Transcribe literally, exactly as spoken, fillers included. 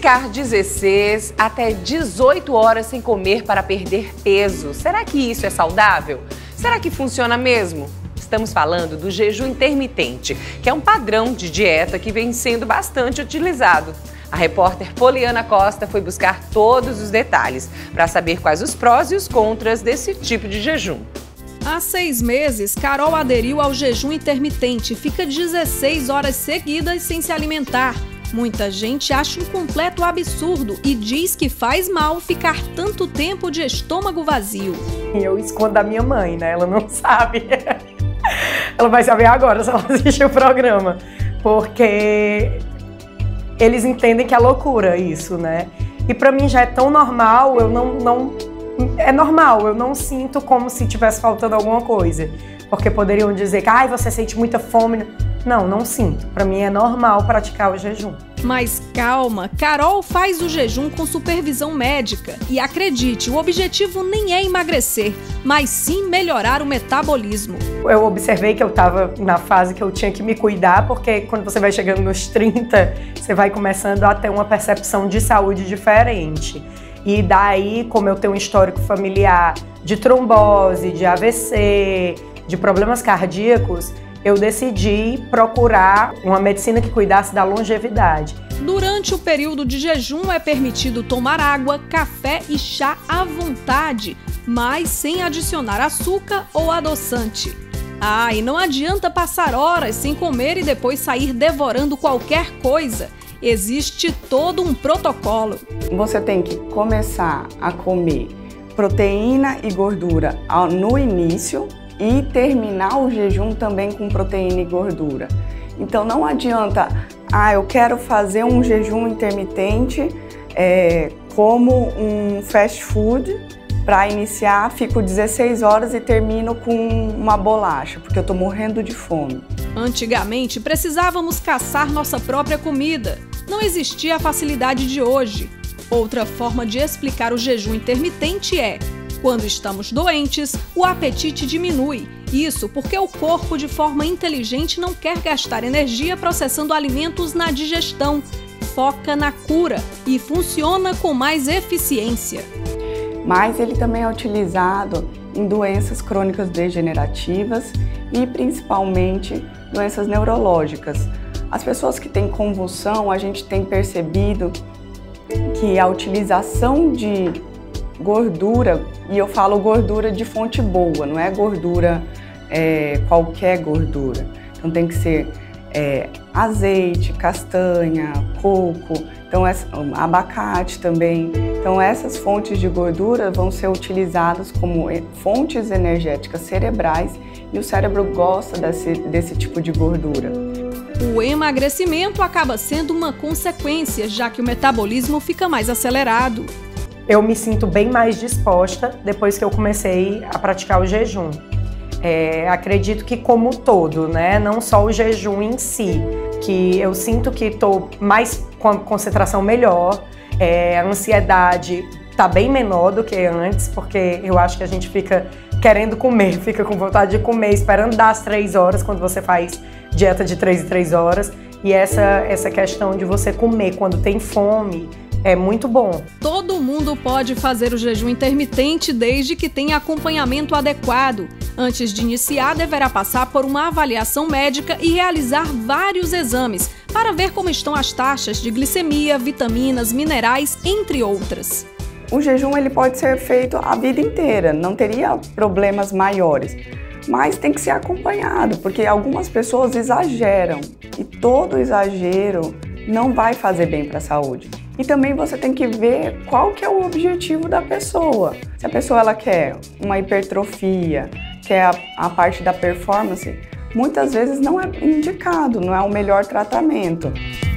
Ficar dezesseis até dezoito horas sem comer para perder peso. Será que isso é saudável? Será que funciona mesmo? Estamos falando do jejum intermitente, que é um padrão de dieta que vem sendo bastante utilizado. A repórter Poliana Costa foi buscar todos os detalhes para saber quais os prós e os contras desse tipo de jejum. Há seis meses, Carol aderiu ao jejum intermitente e fica dezesseis horas seguidas sem se alimentar. Muita gente acha um completo absurdo e diz que faz mal ficar tanto tempo de estômago vazio. Eu escondo da minha mãe, né? Ela não sabe. Ela vai saber agora se ela assistir o programa. Porque eles entendem que é loucura isso, né? E pra mim já é tão normal, eu não... não é normal, eu não sinto como se tivesse faltando alguma coisa. Porque poderiam dizer que ah, você sente muita fome. Não, não sinto. Pra mim é normal praticar o jejum. Mas calma, Carol faz o jejum com supervisão médica. E acredite, o objetivo nem é emagrecer, mas sim melhorar o metabolismo. Eu observei que eu estava na fase que eu tinha que me cuidar, porque quando você vai chegando nos trinta, você vai começando a ter uma percepção de saúde diferente. E daí, como eu tenho um histórico familiar de trombose, de A V C, de problemas cardíacos, eu decidi procurar uma medicina que cuidasse da longevidade. Durante o período de jejum é permitido tomar água, café e chá à vontade, mas sem adicionar açúcar ou adoçante. Ah, e não adianta passar horas sem comer e depois sair devorando qualquer coisa. Existe todo um protocolo. Você tem que começar a comer proteína e gordura no início e terminar o jejum também com proteína e gordura. Então não adianta, ah, eu quero fazer um jejum intermitente é, como um fast food, para iniciar fico dezesseis horas e termino com uma bolacha, porque eu tô morrendo de fome. Antigamente precisávamos caçar nossa própria comida, não existia a facilidade de hoje. Outra forma de explicar o jejum intermitente é: quando estamos doentes, o apetite diminui. Isso porque o corpo, de forma inteligente, não quer gastar energia processando alimentos na digestão. Foca na cura e funciona com mais eficiência. Mas ele também é utilizado em doenças crônicas degenerativas e principalmente doenças neurológicas. As pessoas que têm convulsão, a gente tem percebido que a utilização de gordura, e eu falo gordura de fonte boa, não é gordura, é, qualquer gordura. Então tem que ser é, azeite, castanha, coco, então essa, abacate também. Então essas fontes de gordura vão ser utilizadas como fontes energéticas cerebrais e o cérebro gosta desse, desse tipo de gordura. O emagrecimento acaba sendo uma consequência, já que o metabolismo fica mais acelerado. Eu me sinto bem mais disposta depois que eu comecei a praticar o jejum. É, acredito que como um todo, né? Não só o jejum em si, que eu sinto que estou mais com a concentração melhor, é, a ansiedade está bem menor do que antes, porque eu acho que a gente fica querendo comer, fica com vontade de comer, esperando dar as três horas quando você faz dieta de três em três horas. E essa, essa questão de você comer quando tem fome é muito bom. Todo mundo pode fazer o jejum intermitente desde que tenha acompanhamento adequado. Antes de iniciar, deverá passar por uma avaliação médica e realizar vários exames para ver como estão as taxas de glicemia, vitaminas, minerais, entre outras. O jejum ele pode ser feito a vida inteira, não teria problemas maiores. Mas tem que ser acompanhado, porque algumas pessoas exageram e todo exagero não vai fazer bem para a saúde. E também você tem que ver qual que é o objetivo da pessoa. Se a pessoa ela quer uma hipertrofia, quer a, a parte da performance, muitas vezes não é indicado, não é o melhor tratamento.